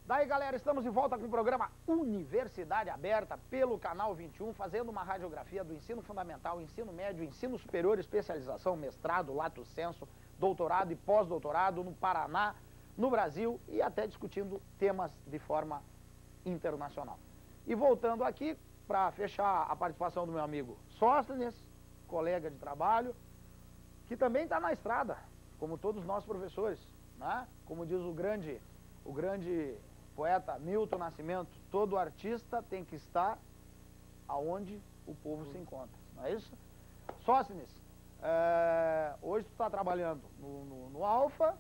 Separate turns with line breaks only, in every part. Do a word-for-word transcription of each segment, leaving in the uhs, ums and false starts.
Daí, galera, estamos de volta com o programa Universidade Aberta pelo Canal vinte e um, fazendo uma radiografia do ensino fundamental, ensino médio, ensino superior, especialização, mestrado, lato sensu, doutorado e pós-doutorado no Paraná, no Brasil e até discutindo temas de forma internacional. E voltando aqui, para fechar a participação do meu amigo Sóstenes, colega de trabalho, que também está na estrada, como todos nós professores, né? Como diz o grande, o grande poeta Milton Nascimento, todo artista tem que estar aonde o povo se encontra, não é isso? Sóstenes, é, hoje tu está trabalhando no, no, no Alfa,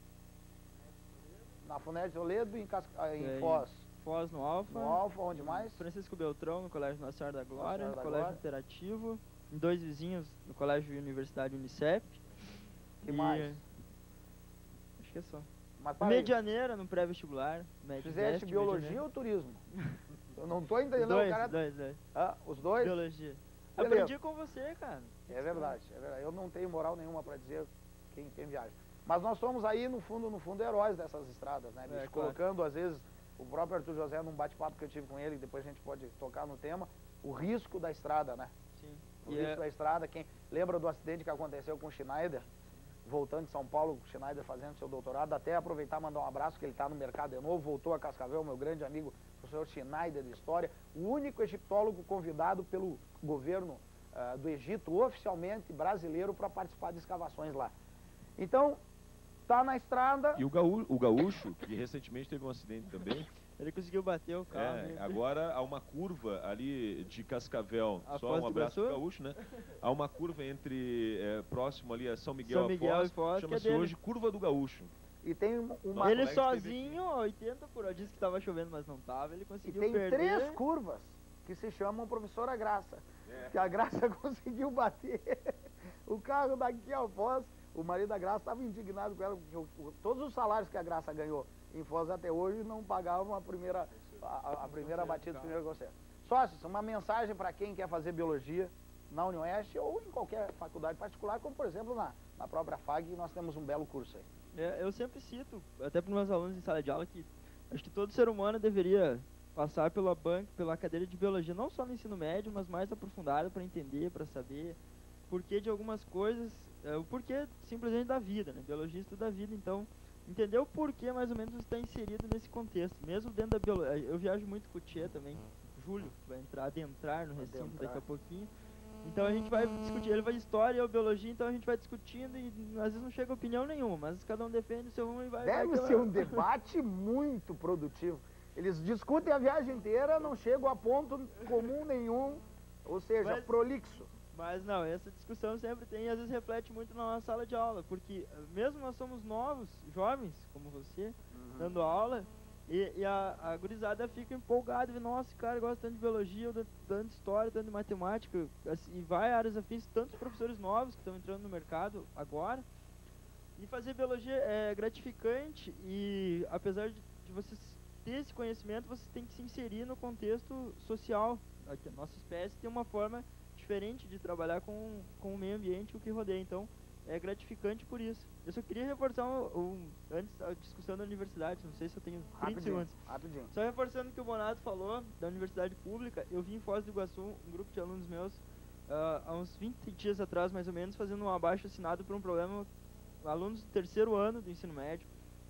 na FUNED Toledo, em, Casca, em
é,
Foz.
Foz no Alfa.
No Alfa, onde mais?
Francisco Beltrão, no Colégio Nossa Senhora da Glória,
Nossa Senhora da
Colégio
Glória.
Interativo, em dois vizinhos, no Colégio Universidade Unicep.
Que
e...
mais?
Acho que é só.
Mas para aí,
Medianeira, no pré-vestibular.
fizeste biologia ou turismo? Eu não tô entendendo.
Os dois,
o cara...
os dois, dois.
Ah, os dois?
Biologia.
Beleza.
Aprendi com você, cara.
É verdade, é verdade. Eu não tenho moral nenhuma para dizer quem, quem viaja. Mas nós somos aí, no fundo, no fundo, heróis dessas estradas, né, bicho?
É, claro.
Colocando, às vezes, o próprio Arthur José, num bate-papo que eu tive com ele, depois a gente pode tocar no tema, o risco da estrada, né?
Sim.
O
E
risco
é...
da estrada, quem lembra do acidente que aconteceu com o Schneider, voltando de São Paulo, o Schneider fazendo seu doutorado, até aproveitar e mandar um abraço, que ele está no mercado de novo, voltou a Cascavel, meu grande amigo, professor Schneider de História, o único egiptólogo convidado pelo governo uh, do Egito, oficialmente brasileiro, para participar de escavações lá. Então, tá na estrada...
E o, gaú, o gaúcho, que recentemente teve um acidente também...
Ele conseguiu bater o carro.
É, agora há uma curva ali de Cascavel,
A
só
Foz
um
do
abraço pro
Iguaçu?
gaúcho, né? Há uma curva entre, é, próximo ali a São Miguel,
São Miguel
a
e Foz, que é
chama-se
dele.
hoje Curva do Gaúcho.
E tem uma...
Nossa,
Ele
colega
sozinho, oitenta por hora, disse que tava chovendo, mas não tava, ele
E
conseguiu
tem
perder.
três curvas que se chamam Professora Graça.
É.
Que a Graça conseguiu bater o carro daqui a Foz. O marido da Graça estava indignado com ela, porque o, o, todos os salários que a Graça ganhou em Foz até hoje não pagavam a primeira, a, a primeira batida do primeiro concerto. Sócios, uma mensagem para quem quer fazer biologia na Unioeste ou em qualquer faculdade particular, como por exemplo na, na própria F A G, nós temos um belo curso aí.
É, eu sempre cito, até para os meus alunos em sala de aula, que acho que todo ser humano deveria passar pela banca, pela cadeira de biologia, não só no ensino médio, mas mais aprofundado para entender, para saber o porquê de algumas coisas, é, o porquê simplesmente da vida, né? Biologia estuda a vida, então entender o porquê mais ou menos está inserido nesse contexto, mesmo dentro da biologia. Eu viajo muito com o Tchê também, Júlio, vai entrar, adentrar no recinto
Adentrar.
daqui a pouquinho. Então a gente vai discutir, ele vai de história, eu biologia, então a gente vai discutindo e às vezes não chega a opinião nenhuma, mas cada um defende o seu rumo e vai...
Deve
vai
ser um debate muito produtivo. Eles discutem a viagem inteira, não chegam a ponto comum nenhum, ou seja,
Mas-
prolixo.
Mas não, essa discussão sempre tem e às vezes reflete muito na nossa sala de aula, porque eh, mesmo nós somos novos, jovens, como você, dando aula, e, e a, a gurizada fica empolgada, e nossa, esse cara gosta tanto de biologia, eu tanto de história, tanto de matemática, assim, e vai a áreas afins, tantos professores novos que estão entrando no mercado agora, e fazer biologia é gratificante e apesar de, de você ter esse conhecimento, você tem que se inserir no contexto social. Aqui, a nossa espécie tem uma forma diferente de trabalhar com, com o meio ambiente, o que rodeia, então é gratificante por isso. Eu só queria reforçar um, um, antes da discussão da universidade, não sei se eu tenho trinta
Rapidinho,
segundos.
rapidinho.
Só reforçando o que o Bonato falou da universidade pública, eu vim em Foz do Iguaçu, um grupo de alunos meus, uh, há uns vinte dias atrás mais ou menos, fazendo um abaixo assinado por um problema, alunos do terceiro ano do ensino médio,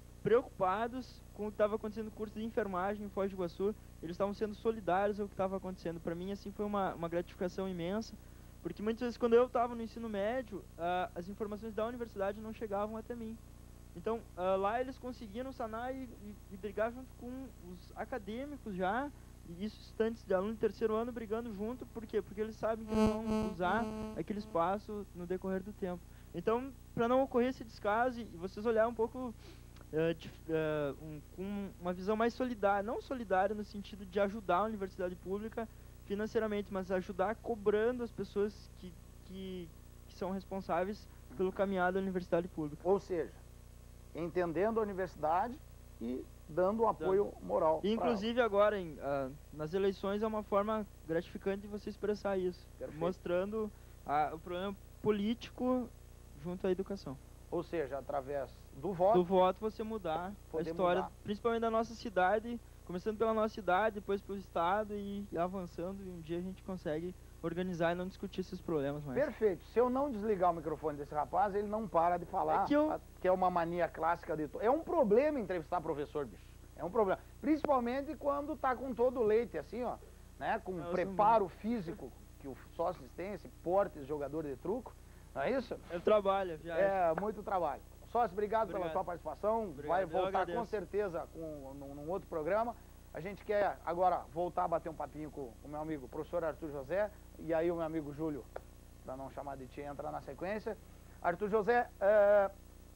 preocupados com o que estava acontecendo no curso de enfermagem em Foz do Iguaçu, eles estavam sendo solidários ao que estava acontecendo. Para mim, assim, foi uma, uma gratificação imensa, porque muitas vezes quando eu estava no ensino médio, uh, as informações da universidade não chegavam até mim. Então, uh, lá eles conseguiram sanar e, e, e brigar junto com os acadêmicos já, e isso estudantes de aluno de terceiro ano brigando junto, por quê? Porque eles sabem que eles vão usar aquele espaço no decorrer do tempo. Então, para não ocorrer esse descaso, e vocês olharem um pouco uh, de, uh, um, com uma visão mais solidária, não solidária no sentido de ajudar a universidade pública financeiramente, mas ajudar cobrando as pessoas que, que, que são responsáveis pelo caminhar da universidade pública.
Ou seja, entendendo a universidade e dando um apoio moral.
E, inclusive agora, em, uh, nas eleições, é uma forma gratificante de você expressar isso,
Perfeito.
mostrando uh, o problema político junto à educação.
Ou seja, através do voto.
Do voto você mudar a
Poder
história,
mudar.
principalmente da nossa cidade, começando pela nossa cidade, depois pelo estado e avançando, e um dia a gente consegue organizar e não discutir esses problemas mais.
Perfeito. Se eu não desligar o microfone desse rapaz, ele não para de falar,
É que eu-
a- que é uma mania clássica de... to- É um problema entrevistar professor, bicho. É um problema. Principalmente quando tá com todo o leite, assim, ó, né? Com
Eu sou
preparo físico que os sócios têm, esse porte de jogador de truco. Não é isso?
Eu trabalho, já.
É, muito trabalho. Sócio, obrigado, pela
Obrigado.
sua participação.
Obrigado,
Vai
eu
voltar com
agradeço.
certeza com, num, num outro programa. A gente quer agora voltar a bater um papinho com o meu amigo professor Arthur José, e aí o meu amigo Júlio, para não chamar de tia, entra na sequência. Arthur José, é,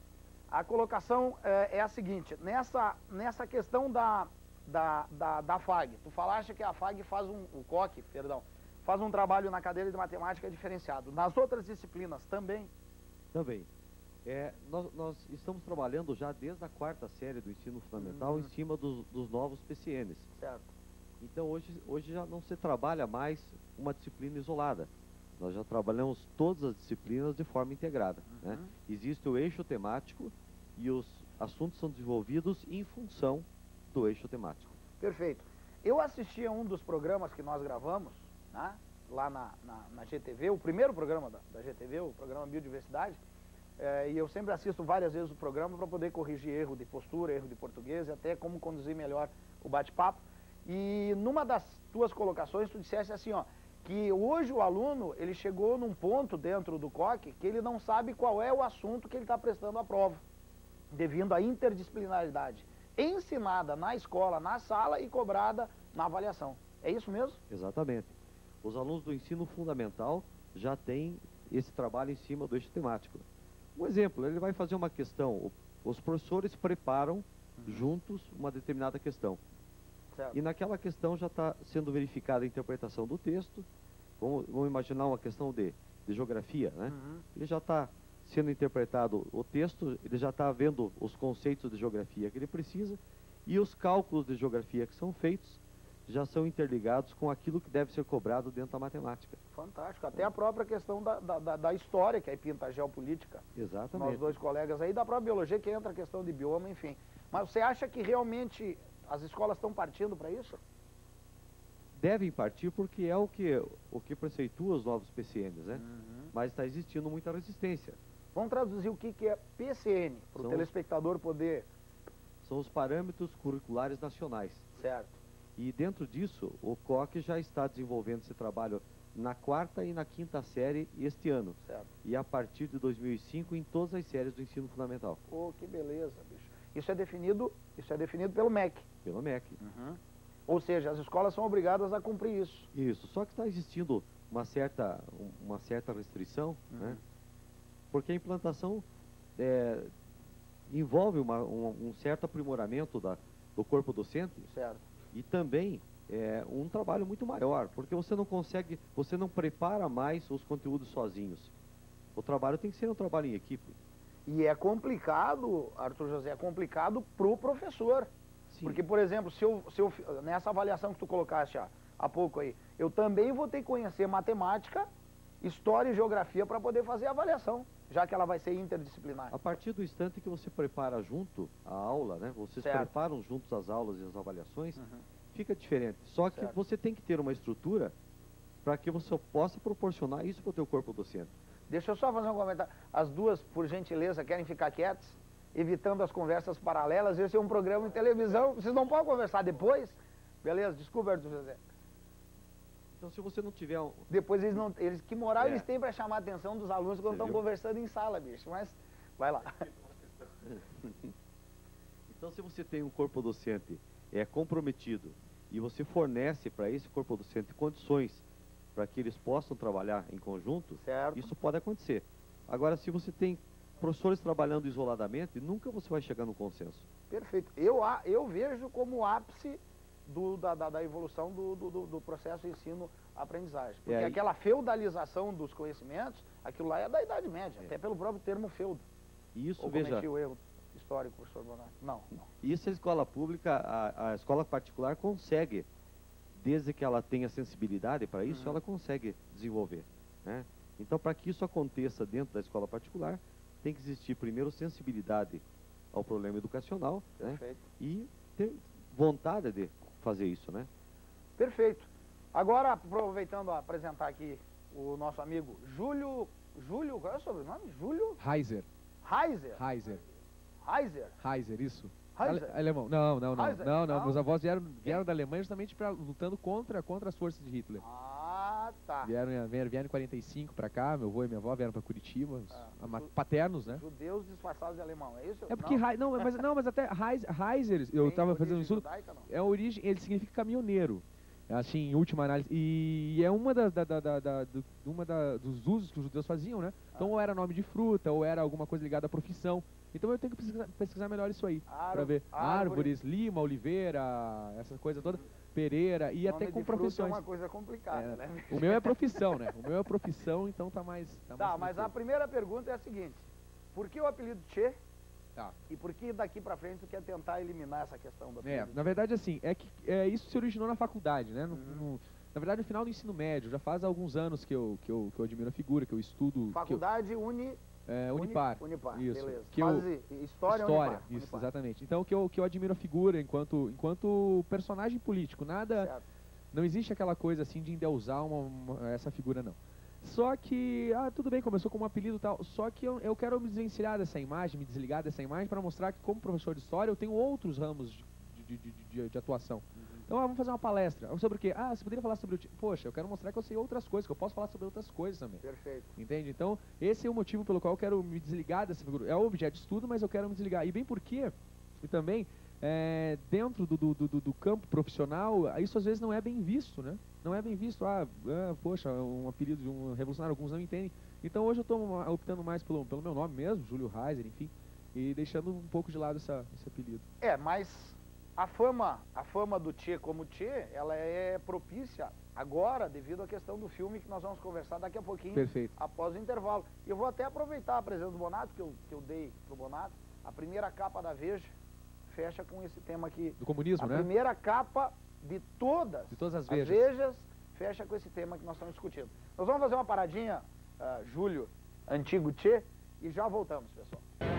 a colocação é, é a seguinte, nessa, nessa questão da, da, da, da F A G, tu falaste que a F A G faz um, o C O C, perdão, faz um trabalho na cadeira de matemática diferenciado. Nas outras disciplinas também?
Também. É, nós, nós estamos trabalhando já desde a quarta série do ensino fundamental
Uhum.
em cima dos, dos novos P C Ns.
Certo.
Então hoje, hoje já não se trabalha mais uma disciplina isolada. Nós já trabalhamos todas as disciplinas de forma integrada.
Uhum.
Né? Existe o eixo temático e os assuntos são desenvolvidos em função do eixo temático.
Perfeito. Eu assisti a um dos programas que nós gravamos, né, lá na, na, na G T V, o primeiro programa da, da G T V, o programa Biodiversidade, é, e eu sempre assisto várias vezes o programa para poder corrigir erro de postura, erro de português e até como conduzir melhor o bate-papo. E numa das tuas colocações tu disseste assim, ó, que hoje o aluno, ele chegou num ponto dentro do C O C que ele não sabe qual é o assunto que ele está prestando a prova, devido à interdisciplinaridade ensinada na escola, na sala e cobrada na avaliação. É isso mesmo?
Exatamente. Os alunos do ensino fundamental já têm esse trabalho em cima do eixo temático. Um exemplo, ele vai fazer uma questão, o- os professores preparam juntos uma determinada questão.
Certo.
E naquela questão já está sendo verificada a interpretação do texto. Vamos, vamos imaginar uma questão de, de geografia, né?
Uhum.
Ele já está sendo interpretado o texto, ele já está vendo os conceitos de geografia que ele precisa, e os cálculos de geografia que são feitos já são interligados com aquilo que deve ser cobrado dentro da matemática.
Fantástico. Até a própria questão da, da, da- da história, que aí pinta a geopolítica.
Exatamente.
Nós dois colegas aí, da própria biologia, que entra a questão de bioma, enfim. Mas você acha que realmente as escolas estão partindo para isso?
Devem partir porque é o que, o que preceitua os novos P C Ns, né?
Uhum.
Mas está existindo muita resistência.
Vamos traduzir o que, que é P C N, para o
São-
telespectador poder...
São os parâmetros curriculares nacionais.
Certo.
E dentro disso, o C O C já está desenvolvendo esse trabalho na quarta e na quinta série este ano.
Certo.
E a partir de dois mil e cinco em todas as séries do ensino fundamental,
Pô, que beleza, bicho. Isso é definido, isso é definido pelo M E C.
pelo M E C.
Ou seja, as escolas são obrigadas a cumprir isso.
Isso, só que está existindo uma certa, um- uma certa restrição,
Uhum.
né? Porque a implantação é, envolve uma- um, um certo aprimoramento da, do corpo docente
Certo.
e também é, um trabalho muito maior, porque você não consegue, você não prepara mais os conteúdos sozinhos. O trabalho tem que ser um trabalho em equipe.
E é complicado, Arthur José, é complicado pro professor.
Sim.
Porque, por exemplo, se eu, se eu, nessa avaliação que tu colocaste há, há pouco aí, eu também vou ter que conhecer matemática, história e geografia para poder fazer a avaliação, já que ela vai ser interdisciplinar.
A partir do instante que você prepara junto a aula, né? Vocês
Certo.
preparam juntos as aulas e as avaliações,
Uhum.
fica diferente. Só que
Certo.
você tem que ter uma estrutura para que você possa proporcionar isso para o teu corpo docente.
Deixa eu só fazer um comentário. As duas, por gentileza, querem ficar quietas, evitando as conversas paralelas. Esse é um programa em televisão, vocês não podem conversar depois? Beleza? Desculpa, Arthur José.
Então, se você não tiver um,
Depois eles não. Eles, que moral
É.
eles têm para chamar a atenção dos alunos quando
Você
estão
viu?
conversando em sala, bicho? Mas vai lá.
então, se você tem um corpo docente é comprometido e você fornece para esse corpo docente condições para que eles possam trabalhar em conjunto,
Certo.
isso pode acontecer. Agora, se você tem professores trabalhando isoladamente, nunca você vai chegar no consenso.
Perfeito. Eu, a- eu vejo como o ápice do, da, da, da evolução do, do, do- do processo ensino-aprendizagem. Porque
É, e-
aquela feudalização dos conhecimentos, aquilo lá é da Idade Média,
É.
até pelo próprio termo feudo.
E isso,
Ou
veja,
cometi o erro histórico, professor Bonatti? Não, não.
isso a escola pública, a, a escola particular consegue, desde que ela tenha sensibilidade para isso,
Uhum.
ela consegue desenvolver, né? Então, para que isso aconteça dentro da escola particular, tem que existir primeiro sensibilidade ao problema educacional, né? E ter vontade de fazer isso, né?
Perfeito. Agora, aproveitando a apresentar aqui o nosso amigo Júlio, Júlio, qual é o sobrenome? Júlio
Heiser.
Heiser.
Heiser.
Heiser.
Heiser, isso.
Heiser.
Ale, alemão. Não, não, não.
Heiser.
Não, não.
Não?
Meus avós vieram, vieram da Alemanha justamente pra, lutando contra, contra as forças de Hitler.
Ah, tá.
Vieram, vieram, vieram em quarenta e cinco pra cá, meu avô e minha avó vieram pra Curitiba, os,
Ah,
ama-
ju-
paternos, né?
Judeus disfarçados de alemão, é isso?
É porque, Hei- não, mas, não, mas até Heis- Heiser, eu
Tem
tava fazendo um
origem
estudo,
judaica, não?
é a origem, ele significa caminhoneiro, assim, em última análise, e é uma das, da, da, da, da- do, uma da, dos usos que os judeus faziam, né? Então, ou era nome de fruta, ou era alguma coisa ligada à profissão. Então, eu tenho que pesquisar, pesquisar melhor isso aí,
Árvore-
pra ver
árvore.
árvores, lima, oliveira, essa coisa toda, pereira, e
Nome
até
de
com
fruta
profissões.
É uma coisa complicada,
É,
né?
o meu é profissão, né? O meu é profissão, então tá mais... Tá,
Tá,
mais
mas a
tranquilo.
primeira pergunta é a seguinte: por que o apelido Tchê?
Tá.
E por que daqui pra frente tu quer tentar eliminar essa questão do
É,
apelido?
na verdade, assim, é que é, isso se originou na faculdade, né? No,
Uhum.
no- na verdade, no final do ensino médio, já faz alguns anos que eu, que eu, que eu admiro a figura, que eu estudo...
Faculdade Uni...
Que eu, é,
Uni-
Unipar.
Unipar,
Isso.
beleza.
Que eu,
Fase História,
História,
Unipar.
isso,
Unipar.
exatamente. Então, que eu, que eu admiro a figura enquanto, enquanto personagem político. Nada...
Certo.
Não existe aquela coisa assim de endeusar uma, uma- essa figura, não. Só que, ah, tudo bem, começou como um apelido e tal, só que eu, eu quero me desvencilhar dessa imagem, me desligar dessa imagem para mostrar que como professor de história eu tenho outros ramos de, de, de, de- de atuação. Então, ah, vamos fazer uma palestra. Sobre o quê? Ah, você poderia falar sobre o... ti- Poxa, eu quero mostrar que eu sei outras coisas, que eu posso falar sobre outras coisas também.
Perfeito.
Entende? Então, esse é o motivo pelo qual eu quero me desligar dessa figura. É o objeto de estudo, mas eu quero me desligar. E bem porque, e também, é, dentro do, do, do, do campo profissional, isso às vezes não é bem visto, né? Não é bem visto. Ah, ah, poxa, um apelido de um revolucionário, alguns não entendem. Então, hoje eu estou optando mais pelo, pelo meu nome mesmo, Júlio Heiser, enfim, e deixando um pouco de lado essa, esse apelido.
É, mas a fama, a fama do Tchê como Tchê, ela é propícia agora devido à questão do filme que nós vamos conversar daqui a pouquinho,
Perfeito.
após o intervalo. E eu vou até aproveitar a presença do Bonato, que eu, que eu dei pro Bonato. A primeira capa da Veja fecha com esse tema aqui.
Do comunismo,
A
né?
primeira capa de todas,
De todas as
as
vejas.
vejas fecha com esse tema que nós estamos discutindo. Nós vamos fazer uma paradinha, ah, Júlio, antigo Tchê, e já voltamos, pessoal.